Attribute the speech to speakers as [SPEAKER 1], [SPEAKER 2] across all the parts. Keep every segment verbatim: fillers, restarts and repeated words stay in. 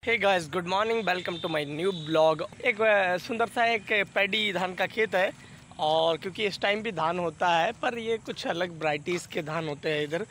[SPEAKER 1] Hey guys, good morning, welcome to my new blog. एक uh, सुंदर सा एक पैडी धान का खेत है। और क्योंकि इस टाइम भी धान होता है, पर ये कुछ अलग वैराइटीज़ के धान होते हैं इधर।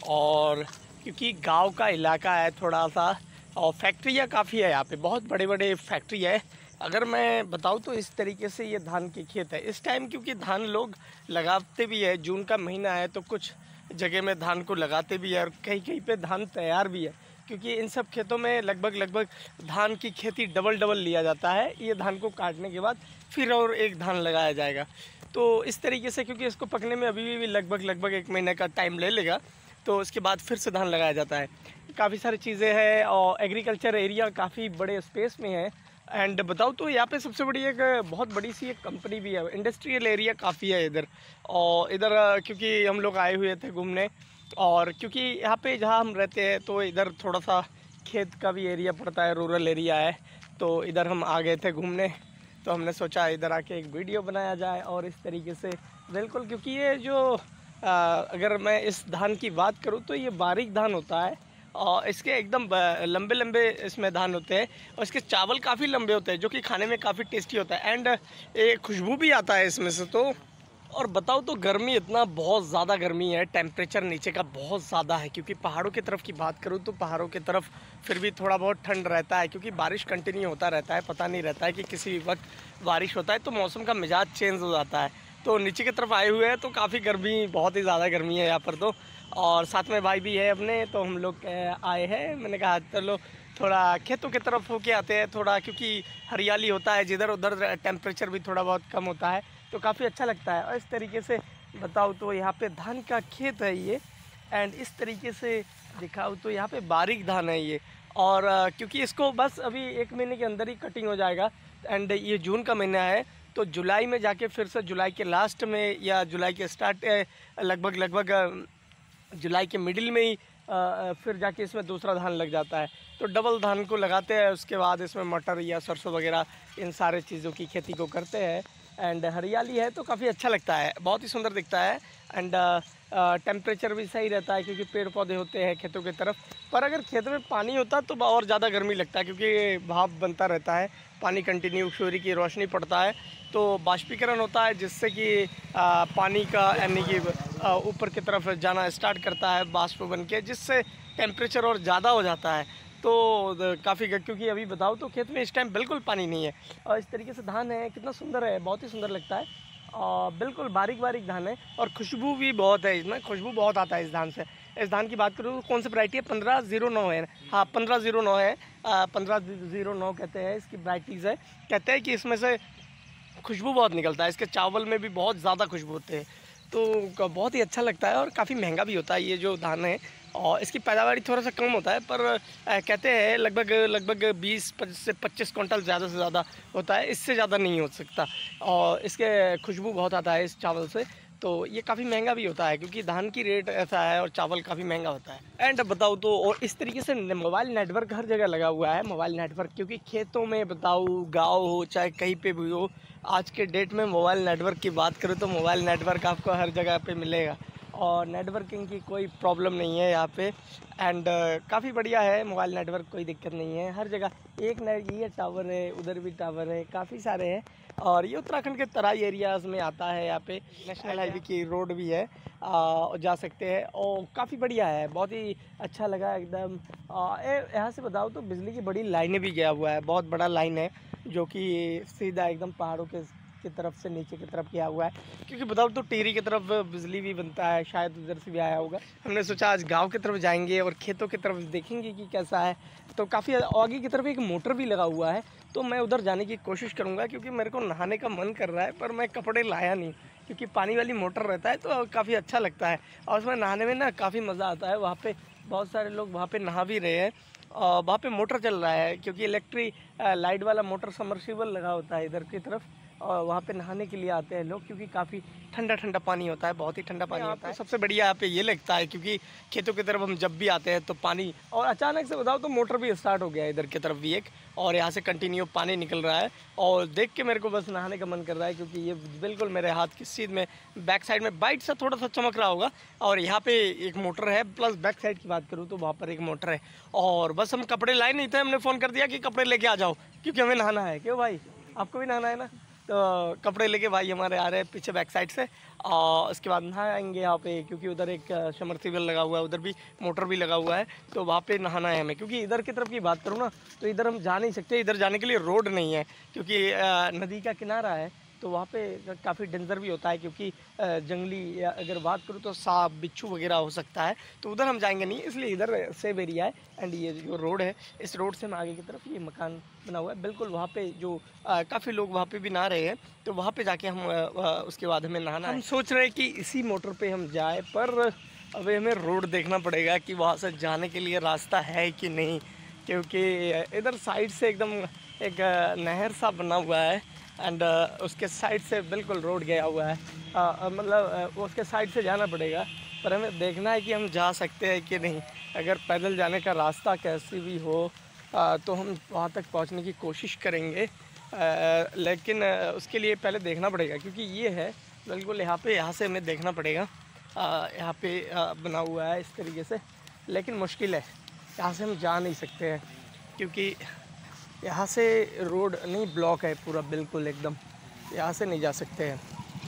[SPEAKER 1] और क्योंकि गांव का इलाका है थोड़ा सा, और फैक्ट्रियाँ काफ़ी है यहाँ पे, बहुत बड़े बड़े फैक्ट्री है। अगर मैं बताऊँ तो इस तरीके से ये धान के खेत है इस टाइम, क्योंकि धान लोग लगाते भी है। जून का महीना है तो कुछ जगह में धान को लगाते भी है, और कहीं कहीं पे धान तैयार भी है, क्योंकि इन सब खेतों में लगभग लगभग धान की खेती डबल डबल लिया जाता है। ये धान को काटने के बाद फिर और एक धान लगाया जाएगा। तो इस तरीके से, क्योंकि इसको पकने में अभी भी लगभग लगभग एक महीने का टाइम ले लेगा, तो उसके बाद फिर से धान लगाया जाता है। काफ़ी सारी चीज़ें हैं, और एग्रीकल्चर एरिया काफ़ी बड़े स्पेस में है। एंड बताऊँ तो यहाँ पे सबसे बड़ी एक बहुत बड़ी सी एक कंपनी भी है, इंडस्ट्रियल एरिया काफ़ी है इधर। और इधर क्योंकि हम लोग आए हुए थे घूमने, और क्योंकि यहाँ पे जहाँ हम रहते हैं तो इधर थोड़ा सा खेत का भी एरिया पड़ता है, रूरल एरिया है। तो इधर हम आ गए थे घूमने, तो हमने सोचा इधर आके एक वीडियो बनाया जाए। और इस तरीके से बिल्कुल, क्योंकि ये जो आ, अगर मैं इस धान की बात करूँ तो ये बारीक धान होता है, और इसके एकदम लंबे लंबे इसमें धान होते हैं, और इसके चावल काफ़ी लंबे होते हैं, जो कि खाने में काफ़ी टेस्टी होता है। एंड एक खुशबू भी आता है इसमें से। तो और बताओ तो गर्मी, इतना बहुत ज़्यादा गर्मी है, टेम्परेचर नीचे का बहुत ज़्यादा है। क्योंकि पहाड़ों की तरफ की बात करूँ तो पहाड़ों की तरफ फिर भी थोड़ा बहुत ठंड रहता है, क्योंकि बारिश कंटिन्यू होता रहता है। पता नहीं रहता है कि किसी भी वक्त बारिश होता है तो मौसम का मिजाज चेंज हो जाता है। तो नीचे की तरफ आए हुए हैं तो काफ़ी गर्मी, बहुत ही ज़्यादा गर्मी है यहाँ पर तो। और साथ में भाई भी है अपने, तो हम लोग आए हैं। मैंने कहा चलो थोड़ा खेतों की तरफ होके आते हैं थोड़ा, क्योंकि हरियाली होता है जिधर उधर, टेम्परेचर भी थोड़ा बहुत कम होता है, तो काफ़ी अच्छा लगता है। और इस तरीके से बताऊँ तो यहाँ पे धान का खेत है ये। एंड इस तरीके से दिखाऊँ तो यहाँ पे बारीक धान है ये। और अ, क्योंकि इसको बस अभी एक महीने के अंदर ही कटिंग हो जाएगा। एंड ये जून का महीना है, तो जुलाई में जाके फिर से, जुलाई के लास्ट में या जुलाई के स्टार्ट, लगभग लगभग जुलाई के मिडिल में ही आ, फिर जाके इसमें दूसरा धान लग जाता है। तो डबल धान को लगाते हैं, उसके बाद इसमें मटर या सरसों वगैरह इन सारे चीज़ों की खेती को करते हैं। एंड हरियाली है तो काफ़ी अच्छा लगता है, बहुत ही सुंदर दिखता है। एंड टेम्परेचर भी सही रहता है, क्योंकि पेड़ पौधे होते हैं खेतों की तरफ। पर अगर खेत में पानी होता तो और ज़्यादा गर्मी लगता है, क्योंकि भाप बनता रहता है, पानी कंटिन्यू, सूर्य की रोशनी पड़ता है, तो बाष्पीकरण होता है, जिससे कि आ, पानी का यानी कि ऊपर की तरफ जाना स्टार्ट करता है बाष्प बन के, जिससे टेम्परेचर और ज़्यादा हो जाता है। तो काफ़ी, क्योंकि अभी बताओ तो खेत में इस टाइम बिल्कुल पानी नहीं है। और इस तरीके से धान है, कितना सुंदर है, बहुत ही सुंदर लगता है। और बिल्कुल बारीक बारीक धान है, और खुशबू भी बहुत है इसमें, खुशबू बहुत आता है इस धान से। इस धान की बात करूँ तो कौन सी वैरायटी है, पंद्रह जीरो नौ है। हाँ, पंद्रह जीरो नौ है, पंद्रह जीरो नौ कहते हैं इसकी वैराइटीज़ है। कहते हैं कि इसमें से खुशबू बहुत निकलता है, इसके चावल में भी बहुत ज़्यादा खुशबू होते हैं, तो बहुत ही अच्छा लगता है। और काफ़ी महंगा भी होता है ये जो धान है, और इसकी पैदावार थोड़ा सा कम होता है, पर आ, कहते हैं लगभग लगभग बीस से पच्चीस क्विंटल ज़्यादा से ज़्यादा होता है, इससे ज़्यादा नहीं हो सकता। और इसके खुशबू बहुत आता है इस चावल से, तो ये काफ़ी महंगा भी होता है, क्योंकि धान की रेट ऐसा है और चावल काफ़ी महंगा होता है। एंड बताऊँ तो और इस तरीके से मोबाइल नेटवर्क हर जगह लगा हुआ है, मोबाइल नेटवर्क, क्योंकि खेतों में बताऊँ, गाँव हो चाहे कहीं पे भी हो, आज के डेट में मोबाइल नेटवर्क की बात करूँ तो मोबाइल नेटवर्क आपको हर जगह पे मिलेगा, और नेटवर्किंग की कोई प्रॉब्लम नहीं है यहाँ पे। एंड काफ़ी बढ़िया है मोबाइल नेटवर्क, कोई दिक्कत नहीं है हर जगह। एक न ये टावर है, उधर भी टावर है, काफ़ी सारे हैं। और ये उत्तराखंड के तराई एरियाज़ में आता है, यहाँ पे नेशनल हाईवे की रोड भी है, आ, जा सकते हैं। और काफ़ी बढ़िया है, बहुत ही अच्छा लगा एकदम। यहाँ से बताओ तो बिजली की बड़ी लाइनें भी गया हुआ है, बहुत बड़ा लाइन है, जो कि सीधा एकदम पहाड़ों के की तरफ से नीचे की तरफ किया हुआ है। क्योंकि बताओ तो टिहरी की तरफ बिजली भी बनता है, शायद उधर से भी आया होगा। हमने सोचा आज गांव की तरफ जाएंगे और खेतों की तरफ देखेंगे कि कैसा है। तो काफ़ी आगे की तरफ एक मोटर भी लगा हुआ है, तो मैं उधर जाने की कोशिश करूँगा, क्योंकि मेरे को नहाने का मन कर रहा है, पर मैं कपड़े लाया नहीं, क्योंकि पानी वाली मोटर रहता है तो काफ़ी अच्छा लगता है, और उसमें नहाने में ना काफ़ी मज़ा आता है। वहाँ पर बहुत सारे लोग वहाँ पर नहा भी रहे हैं, और वहाँ पे मोटर चल रहा है, क्योंकि इलेक्ट्रिक लाइट वाला मोटर, समर्सिबल लगा होता है इधर की तरफ। और वहाँ पे नहाने के लिए आते हैं लोग, क्योंकि काफ़ी ठंडा ठंडा पानी होता है, बहुत ही ठंडा पानी होता है। सबसे बढ़िया यहाँ पे ये लगता है क्योंकि खेतों की तरफ हम जब भी आते हैं तो पानी, और अचानक से बताओ तो मोटर भी स्टार्ट हो गया है इधर की तरफ भी एक, और यहाँ से कंटिन्यू पानी निकल रहा है और देख के मेरे को बस नहाने का मन कर रहा है, क्योंकि ये बिल्कुल मेरे हाथ की चीज़ में बैक साइड में बाइट सा थोड़ा सा चमक रहा होगा, और यहाँ पे एक मोटर है, प्लस बैक साइड की बात करूँ तो वहाँ पर एक मोटर है। और बस हम कपड़े लाए नहीं थे, हमने फ़ोन कर दिया कि कपड़े लेके आ जाओ क्योंकि हमें नहाना है। क्यों भाई, आपको भी नहाना है ना? तो कपड़े लेके भाई हमारे आ रहे हैं पीछे बैक साइड से, और उसके बाद नहाएंगे यहाँ पे, क्योंकि उधर एक समरसीबल लगा हुआ है, उधर भी मोटर भी लगा हुआ है, तो वहाँ पे नहाना है हमें। क्योंकि इधर की तरफ की बात करूँ ना तो इधर हम जा नहीं सकते, इधर जाने के लिए रोड नहीं है, क्योंकि नदी का किनारा है, तो वहाँ पे काफ़ी डेंजर भी होता है, क्योंकि जंगली अगर बात करूँ तो सांप बिच्छू वगैरह हो सकता है, तो उधर हम जाएंगे नहीं, इसलिए इधर सेफ एरिया है। एंड ये जो रोड है, इस रोड से हम आगे की तरफ ये मकान बना हुआ है, बिल्कुल वहाँ पे जो काफ़ी लोग वहाँ पे भी नहा रहे हैं, तो वहाँ पे जाके हम आ, उसके बाद हमें नहाना है। हम सोच रहे हैं कि इसी मोटर पर हम जाए, पर अभी हमें रोड देखना पड़ेगा कि वहाँ से जाने के लिए रास्ता है कि नहीं, क्योंकि इधर साइड से एकदम एक नहर सा बना हुआ है, एंड uh, उसके साइड से बिल्कुल रोड गया हुआ है, uh, मतलब uh, उसके साइड से जाना पड़ेगा, पर हमें देखना है कि हम जा सकते हैं कि नहीं। अगर पैदल जाने का रास्ता कैसे भी हो uh, तो हम वहाँ तक पहुँचने की कोशिश करेंगे, uh, लेकिन uh, उसके लिए पहले देखना पड़ेगा, क्योंकि ये है बिल्कुल यहाँ पे, यहाँ से हमें देखना पड़ेगा। uh, यहाँ पे uh, बना हुआ है इस तरीके से, लेकिन मुश्किल है, यहाँ से हम जा नहीं सकते हैं, क्योंकि यहाँ से रोड नहीं, ब्लॉक है पूरा बिल्कुल एकदम, यहाँ से नहीं जा सकते हैं,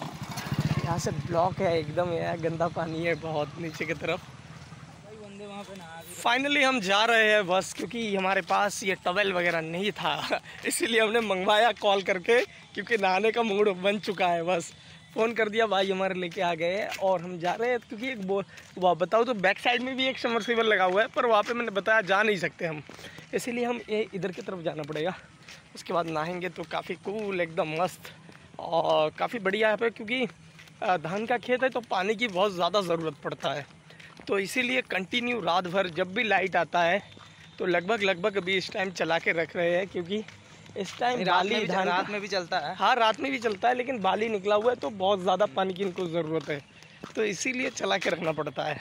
[SPEAKER 1] यहाँ से ब्लॉक है एकदम, यहाँ गंदा पानी है बहुत नीचे की तरफ। बंदे वहाँ पे नहा, फाइनली हम जा रहे हैं बस, क्योंकि हमारे पास ये टवेल वगैरह नहीं था इसीलिए हमने मंगवाया कॉल करके, क्योंकि नहाने का मूड बन चुका है। बस फ़ोन कर दिया, भाई हमारे लेके आ गए और हम जा रहे हैं, क्योंकि एक वो वह बताओ तो बैक साइड में भी एक समरसीबल लगा हुआ है, पर वहाँ पे मैंने बताया जा नहीं सकते हम, इसीलिए हम ये इधर की तरफ जाना पड़ेगा। उसके बाद नहाएंगे तो काफ़ी कूल एकदम मस्त और काफ़ी बढ़िया है पे, क्योंकि धान का खेत है तो पानी की बहुत ज़्यादा ज़रूरत पड़ता है, तो इसीलिए कंटिन्यू रात भर जब भी लाइट आता है तो लगभग लगभग अभी इस टाइम चला के रख रहे हैं, क्योंकि इस टाइम बाली धान रात में भी चलता है। हाँ, रात में भी चलता है, लेकिन बाली निकला हुआ है तो बहुत ज़्यादा पानी की इनको ज़रूरत है, तो इसीलिए चला के रखना पड़ता है।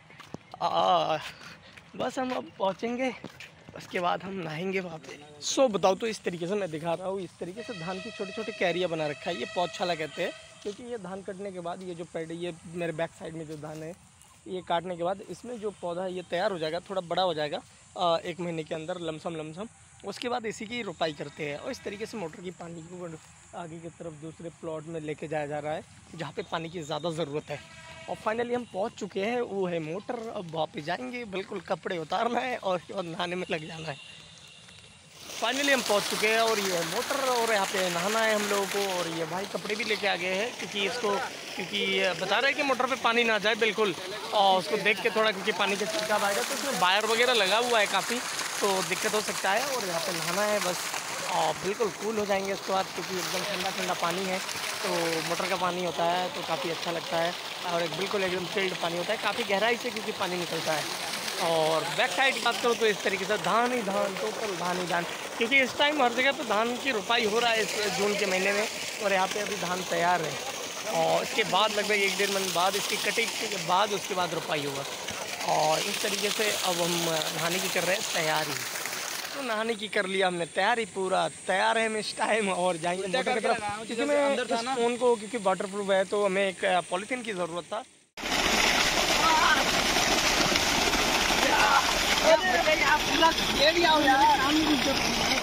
[SPEAKER 1] आ, बस हम अब पहुँचेंगे, उसके बाद हम नहाएंगे वहाँ पे। सो बताओ तो इस तरीके से मैं दिखा रहा हूँ, इस तरीके से धान की छोटे छोटे कैरिया बना रखा है, ये पौछाला कहते हैं, क्योंकि ये धान कटने के बाद ये जो पेड़, ये मेरे बैक साइड में जो धान है, ये काटने के बाद इसमें जो पौधा है ये तैयार हो जाएगा, थोड़ा बड़ा हो जाएगा एक महीने के अंदर लमसम लमसम, उसके बाद इसी की रोपाई करते हैं। और इस तरीके से मोटर की पानी को आगे की तरफ दूसरे प्लॉट में लेके जाया जा रहा है, जहाँ पे पानी की ज़्यादा ज़रूरत है। और फाइनली हम पहुँच चुके हैं, वो है मोटर। अब वहाँ पे जाएंगे, बिल्कुल कपड़े उतारना है और उसके बाद नहाने में लग जाना है। फाइनली हम पहुँच चुके हैं और ये है मोटर, और यहाँ पे नहाना है हम लोगों को। और ये भाई कपड़े भी लेके आ गए हैं, क्योंकि इसको क्योंकि बता रहे हैं कि मोटर पे पानी ना जाए बिल्कुल, और उसको देख के थोड़ा, क्योंकि पानी का छिड़काव आएगा तो उसमें वायर वगैरह लगा हुआ है काफ़ी, तो दिक्कत हो सकता है। और यहाँ पे नहाना है बस, और बिल्कुल कूल हो जाएंगे उसके बाद, क्योंकि एकदम ठंडा ठंडा पानी है, तो मोटर का पानी होता है तो काफ़ी अच्छा लगता है, और एक बिल्कुल एकदम चिल्ड पानी होता है, काफ़ी गहराई से क्योंकि पानी निकलता है। और बैक साइड की बात करो तो इस तरीके से धान ही धान, टोटल धान ही धान, क्योंकि इस टाइम हर जगह पे धान की रुपाई हो रहा है इस जून के महीने में, और यहाँ पे अभी धान तैयार है, और इसके बाद लगभग एक डेढ़ महीने बाद इसकी कटिंग के बाद उसके बाद रुपाई होगा। और इस तरीके से अब हम नहाने की कर रहे हैं तैयारी, तो नहाने की कर लिया हमने तैयारी, पूरा तैयार है हम इस टाइम, और जाएंगे मोटर की तरफ, क्योंकि मैं इस फ़ोन को, क्योंकि वाटर प्रूफ है तो हमें एक पॉलीथीन की ज़रूरत था। ये भी आओ यार।